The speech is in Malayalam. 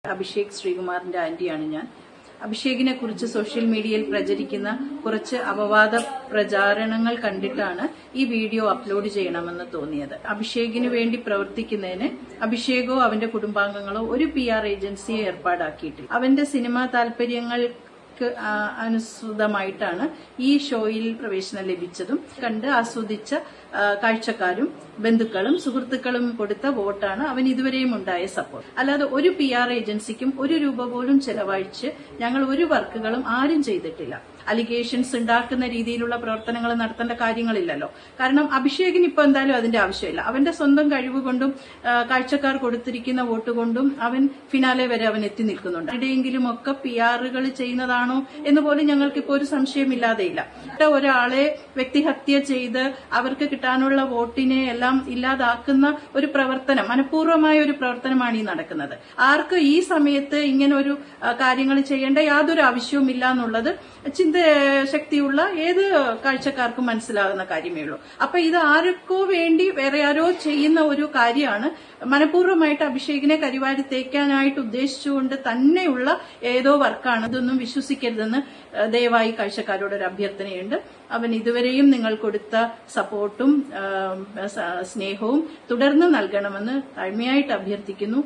അഭിഷേക് ശ്രീകുമാറിന്റെ ആന്റിയാണ് ഞാൻ. അഭിഷേകിനെ കുറിച്ച് സോഷ്യൽ മീഡിയയിൽ പ്രചരിക്കുന്ന കുറച്ച് അപവാദ പ്രചാരണങ്ങൾ കണ്ടിട്ടാണ് ഈ വീഡിയോ അപ്ലോഡ് ചെയ്യണമെന്ന് തോന്നിയത്. അഭിഷേകിന് വേണ്ടി പ്രവർത്തിക്കുന്നതിന് അഭിഷേകോ അവന്റെ കുടുംബാംഗങ്ങളോ ഒരു PR ഏജൻസിയെ ഏർപ്പാടാക്കിയിട്ടില്ല. അവന്റെ സിനിമാ താല്പര്യങ്ങൾക്ക് അനുസൃതമായിട്ടാണ് ഈ ഷോയിൽ പ്രവേശനം ലഭിച്ചതും കണ്ട് ആസ്വദിച്ച കാഴ്ചക്കാരും ബന്ധുക്കളും സുഹൃത്തുക്കളും കൊടുത്ത വോട്ടാണ് അവൻ ഇതുവരെയും ഉണ്ടായ സപ്പോർട്ട്. അല്ലാതെ ഒരു PR ഏജൻസിക്കും ₹1 പോലും ചെലവഴിച്ച് ഞങ്ങൾ ഒരു വർക്കുകളും ആരും ചെയ്തിട്ടില്ല. അലിഗേഷൻസ് ഉണ്ടാക്കുന്ന രീതിയിലുള്ള പ്രവർത്തനങ്ങൾ നടത്തേണ്ട കാര്യങ്ങളില്ലല്ലോ. കാരണം അഭിഷേകിന് ഇപ്പൊ എന്തായാലും അതിന്റെ ആവശ്യമില്ല. അവന്റെ സ്വന്തം കഴിവുകൊണ്ടും കാഴ്ചക്കാർ കൊടുത്തിരിക്കുന്ന വോട്ട് കൊണ്ടും അവൻ ഫിനാലെ വരെ അവൻ എത്തി നിൽക്കുന്നുണ്ട്. എവിടെയെങ്കിലും ഒക്കെ PRകൾ ചെയ്യുന്നതാണോ എന്ന് പോലും ഞങ്ങൾക്കിപ്പോ ഒരു സംശയമില്ലാതെയില്ല. ഒരാളെ വ്യക്തിഹത്യ ചെയ്ത് അവർക്ക് കിട്ടാനുള്ള വോട്ടിനെ എല്ലാം ഇല്ലാതാക്കുന്ന ഒരു പ്രവർത്തനം, മനഃപൂർവ്വമായ ഒരു പ്രവർത്തനമാണ് ഈ നടക്കുന്നത്. ആർക്ക് ഈ സമയത്ത് ഇങ്ങനെ ഒരു കാര്യങ്ങൾ ചെയ്യേണ്ട യാതൊരു ആവശ്യവും ഇല്ല എന്നുള്ളത് ചിന്തശക്തിയുള്ള ഏത് കാഴ്ചക്കാർക്കും മനസ്സിലാകുന്ന കാര്യമേ ഉള്ളൂ. അപ്പൊ ഇത് ആർക്കോ വേണ്ടി വേറെ ആരോ ചെയ്യുന്ന ഒരു കാര്യമാണ്. മനഃപൂർവ്വമായിട്ട് അഭിഷേകിനെ കരിവാരി തേക്കാനായിട്ട് ഉദ്ദേശിച്ചുകൊണ്ട് തന്നെയുള്ള ഏതോ വർക്കാണ്. ഇതൊന്നും വിശ്വസിക്കരുതെന്ന് ദയവായി കാഴ്ചക്കാരോട് ഒരു അഭ്യർത്ഥനയുണ്ട്. അവൻ ഇതുവരെയും നിങ്ങൾ കൊടുത്ത സപ്പോർട്ടും സ്നേഹവും തുടർന്ന് നൽകണമെന്ന് താഴ്മയായിട്ട് അഭ്യർത്ഥിക്കുന്നു.